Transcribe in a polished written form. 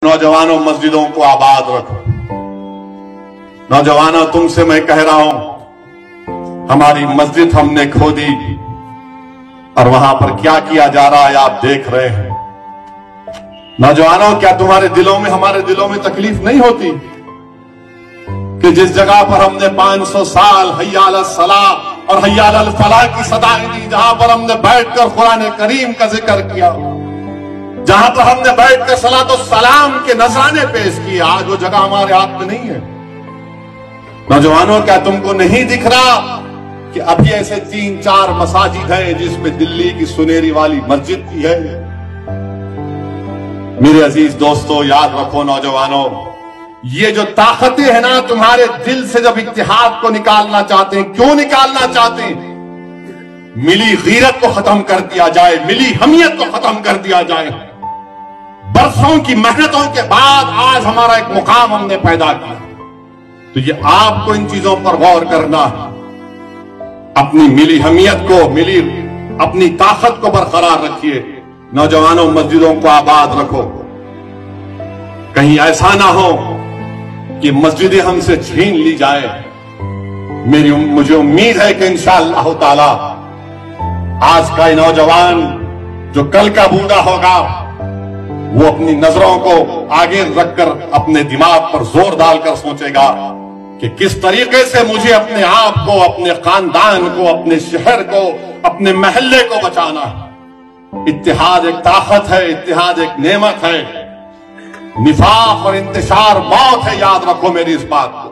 नौजवानों, मस्जिदों को आबाद रखो। नौजवानों, तुमसे मैं कह रहा हूं, हमारी मस्जिद हमने खोदी और वहां पर क्या किया जा रहा है आप देख रहे हैं। नौजवानों, क्या तुम्हारे दिलों में, हमारे दिलों में तकलीफ नहीं होती कि जिस जगह पर हमने 500 साल हय्या अल सलाह और हय्या अल फलाह की सदाएं दी, जहां पर हमने बैठकर कुरान करीम का जिक्र किया, जहां पर हमने बैठकर सलात और सलाम के नजराने पेश किए, आज वो जगह हमारे हाथ में नहीं है। नौजवानों, क्या तुमको नहीं दिख रहा कि अभी ऐसे 3-4 मसाजिद हैं जिसमें दिल्ली की सुनेरी वाली मस्जिद की है। मेरे अजीज दोस्तों, याद रखो नौजवानों, ये जो ताकतें हैं ना, तुम्हारे दिल से जब इत्तेहाद को निकालना चाहते हैं, क्यों निकालना चाहते हैं? मिली गीरत को खत्म कर दिया जाए, मिली हमियत को खत्म कर दिया जाए। बरसों की मेहनतों के बाद आज हमारा एक मुकाम हमने पैदा किया, तो ये आपको इन चीजों पर गौर करना है। अपनी मिली हमियत को, मिली अपनी ताकत को बरकरार रखिए। नौजवानों, मस्जिदों को आबाद रखो। कहीं ऐसा ना हो कि मस्जिदें हमसे छीन ली जाए। मुझे उम्मीद है कि इंशाअल्लाह ताला आज का ये नौजवान जो कल का बूढ़ा होगा, वो अपनी नजरों को आगे रखकर अपने दिमाग पर जोर डालकर सोचेगा कि किस तरीके से मुझे अपने आप को, अपने खानदान को, अपने शहर को, अपने महल्ले को बचाना है। इत्तेहाद एक ताकत है, इत्तेहाद एक नेमत है। निफाक और इंतशार मौत है, याद रखो मेरी इस बात।